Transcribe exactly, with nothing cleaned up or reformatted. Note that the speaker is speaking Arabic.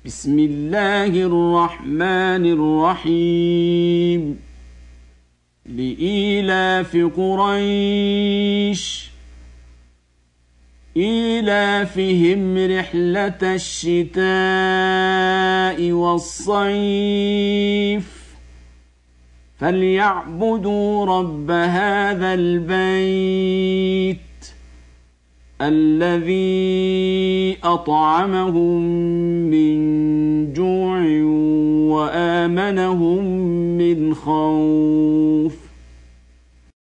بسم الله الرحمن الرحيم لإيلاف قريش إيلافهم رحلة الشتاء والصيف فليعبدوا رب هذا البيت الذي أطعمهم من جوع وآمنهم من خوف